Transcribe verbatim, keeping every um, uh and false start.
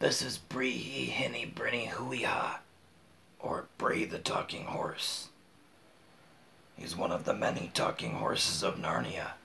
This is Breehy-hinny-brinny-hoohy-hah, or Bree the talking horse. He's one of the many talking horses of Narnia.